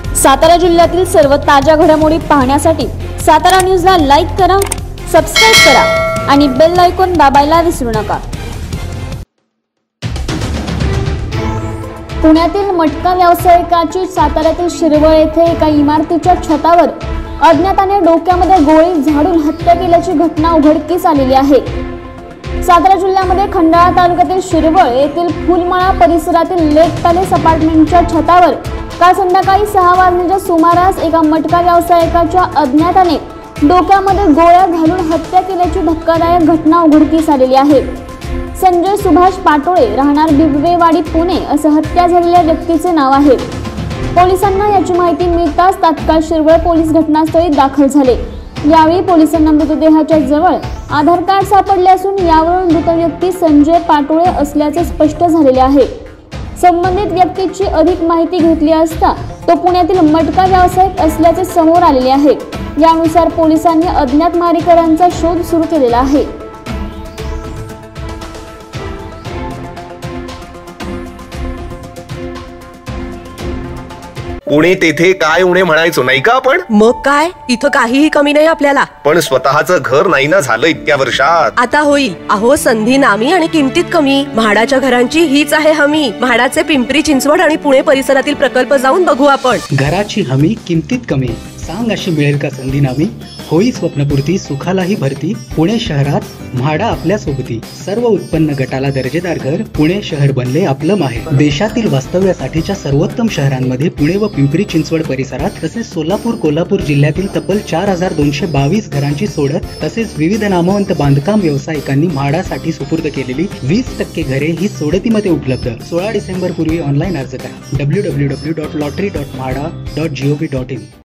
सातारा जिल्ह्यातील सर्व ताज्या घडामोडी पाहण्यासाठी सातारा न्यूजला लाईक करा, सबस्क्राइब करा आणि बेल आयकॉन दाबायला विसरू नका। पुण्यातील मटका व्यावसायिकाची साताऱ्यातील शिरवळ येथे एका इमारतीच्या छतावर अज्ञाताने डोक्यामध्ये गोळी झाडून हत्या केल्याची घटना उघडकीस आलेली आहे। सातारा जिल्ह्यामध्ये खंडाळा तालुक्यातील शिरवळ येथील फुलमाळा परिसरातील लेक पॅलेस अपार्टमेंटच्या छतावर काल संध्याकाळी 6 वाजण्याच्या सुमारास एका मटका व्यावसायिकाच्या अज्ञाताने डोक्यामध्ये गोळ्या घालून हत्या केल्याची धक्कादायक घटना उघडकीस आलेली आहे। संजय सुभाष पाटोळे राहणार बिबवेवाडी पुणे असं हत्या झालेल्या व्यक्तीचे नाव आहे। पोलिसांना याची माहिती मिळताच तात्काळ शिरवळ पोलीस घटनास्थळी दाखल झाले। यावेळी पोलिसांना मृतदेहाच्या जवळ आधार कार्ड सापडले असून यावरून मृत व्यक्ती संजय पाटोळे असल्याचे स्पष्ट झालेले आहे। संबंधित व्यक्तीची अधिक माहिती घेतली असता तो पुण्यातील मटका व्यावसायिक असल्याचे समोर आलेले आहे। यानुसार पोलिसांनी अज्ञात मारेकऱ्यांचा शोध सुरू केलेला आहे। पुणे तेथे काय उणे म्हणायचो नाही का आपण? मग काय, इथं काहीही कमी नाही आपल्याला। पण स्वतःचं घर नाही ना झालं इतक्या वर्षात। आता होईल। अहो, संधी नामी आणि किमतीत कमी। म्हाडाच्या घरांची हीच आहे हमी। म्हाडाचे पिंपरी चिंचवड आणि पुणे परिसरातील प्रकल्प जाऊन बघू आपण। घराची हमी किमतीत कमी, सांग अशी मिळेल का संधी नामी? होई स्वप्नपूर्ती, सुखालाही भरती। पुणे शहरात म्हाडा आपल्या सोबती। सर्व उत्पन्न गटाला दर्जेदार घर, पुणे शहर बनले आपलं माहेर। देशातील वास्तव्यासाठीच्या सर्वोत्तम शहरांमध्ये पुणे व पिंपरी चिंचवड परिसरात तसेच सोलापूर कोल्हापूर जिल्ह्यातील तब्बल 4222 घरांची सोडत तसेच विविध नामवंत बांधकाम व्यावसायिकांनी म्हाडासाठी सुपूर्द केलेली 20% घरे ही सोडतीमध्ये उपलब्ध। 16 डिसेंबर पूर्वी ऑनलाईन अर्ज करा www.lottery.mhada.gov.in।